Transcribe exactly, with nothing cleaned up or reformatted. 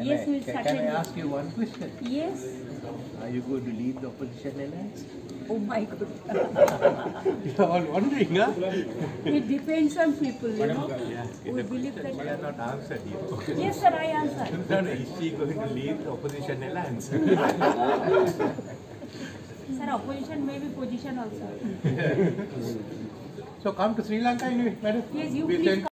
Can Yes, I, we'll can, certainly. can I ask you one question? Yes. Are you going to leave the opposition alliance? Oh my God. You're all wondering, huh? It depends on people, you know. Yeah, We believe that. she has not answered you. Yes, sir, I answer. No, no, is she going to leave the opposition alliance? Sir, opposition may be position also. So come to Sri Lanka, anyway, madam. Yes, you We please send